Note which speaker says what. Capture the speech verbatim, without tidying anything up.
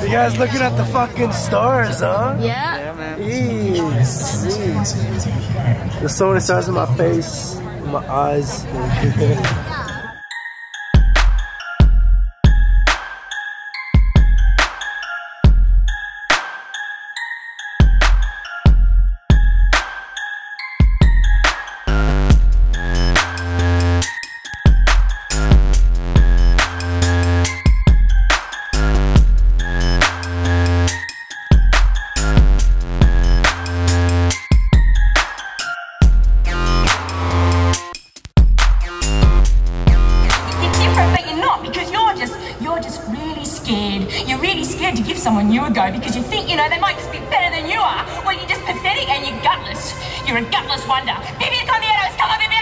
Speaker 1: You guys looking at the fucking stars, huh?
Speaker 2: Yeah.
Speaker 3: Yeah, man.
Speaker 1: Jeez. The Sony stars in my face, in my eyes.
Speaker 4: You're really scared to give someone new a go because you think, you know, they might just be better than you are. Well, you're just pathetic and you're gutless. You're a gutless wonder. Baby, come here, come on, baby.